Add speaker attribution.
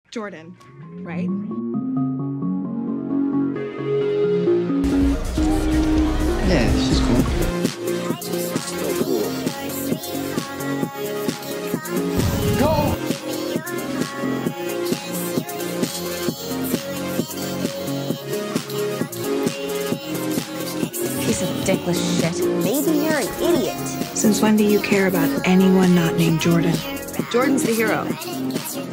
Speaker 1: Jordan, right?
Speaker 2: Yeah, she's cool.
Speaker 3: Go! Piece of dickless shit. Maybe you're an idiot.
Speaker 1: Since when do you care about anyone not named Jordan?
Speaker 3: Jordan's the hero.